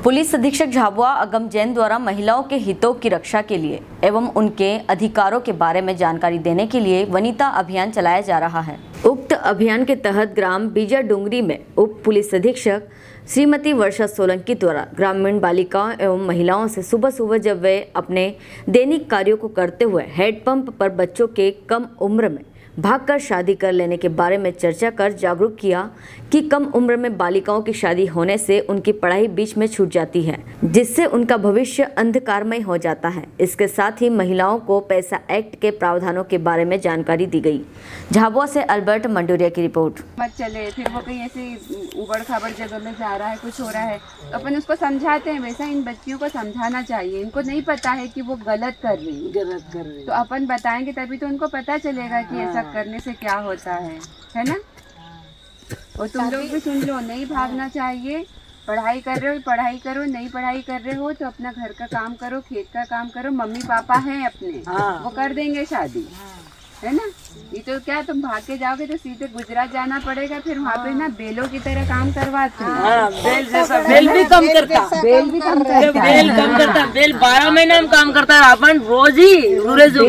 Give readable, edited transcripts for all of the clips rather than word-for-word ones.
Police अधीक्षक झाबुआ अगम जैन द्वारा महिलाओं के हितों की रक्षा के लिए एवं उनके अधिकारों के बारे में जानकारी देने के लिए वनिता अभियान चलाया जा रहा है। उक्त अभियान के तहत ग्राम बीजा डुंगरी में उप पुलिस अधीक्षक श्रीमती वर्षा सोलंकी द्वारा ग्रामीण बालिकाओं एवं महिलाओं से सुबह सुबह जब वे अपने दैनिक कार्यों को करते हुए हैंडपंप पर बच्चों के कम उम्र में भागकर शादी कर लेने के बारे में चर्चा कर जागरूक किया कि कम उम्र में बालिकाओं की शादी होने से उनकी पढ़ाई बीच में छूट जाती है, जिससे उनका भविष्य अंधकारमय हो जाता है। इसके साथ ही महिलाओं को पैसा एक्ट के प्रावधानों के बारे में जानकारी दी गई। झाबुआ से अल्बर्ट मंडोरिया की रिपोर्ट। मत चले, फिर वो कहीं ऐसे उबड़ खाबड़ जगह में जा रहा है, कुछ हो रहा है तो अपन उसको समझाते हैं। वैसा इन बच्चियों को समझाना चाहिए। इनको नहीं पता है कि वो गलत कर रही है, तो अपन बताएंगे तभी तो उनको पता चलेगा कि ऐसा करने से क्या होता है ना। और तुम लोग भी सुन लो, नहीं भागना चाहिए। पढ़ाई कर रहे हो पढ़ाई करो, नहीं पढ़ाई कर रहे हो तो अपना घर का काम करो, खेत का काम करो। मम्मी पापा हैं अपने, वो कर देंगे शादी, है ना। ये तो क्या तुम भाग के जाओगे तो सीधे गुजरात जाना पड़ेगा, फिर वहाँ पे ना बेलों की तरह काम करवाते हैं। बेल जैसा, बेल भी कम करता, बेल भी कम करता, बेल कम करता, बेल 12 महीने में काम करता है। अपन रोज ही रूरे तो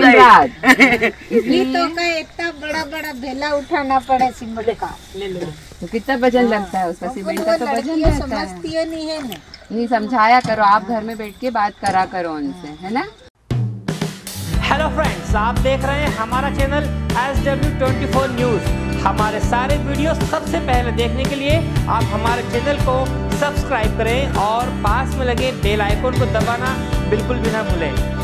का इतना बड़ा बड़ा बेला उठाना पड़े सीमेंट का। तो कितना वजन लगता है उसका, सीमेंट का तो वजन रहता है। नहीं है ना, नहीं समझाया करो, आप घर में बैठ के बात करा करो उनसे, है ना। हेलो फ्रेंड्स, आप देख रहे हैं हमारा चैनल SW24 न्यूज़। हमारे सारे वीडियो सबसे पहले देखने के लिए आप हमारे चैनल को सब्सक्राइब करें और पास में लगे बेल आइकन को दबाना बिल्कुल भी ना भूलें।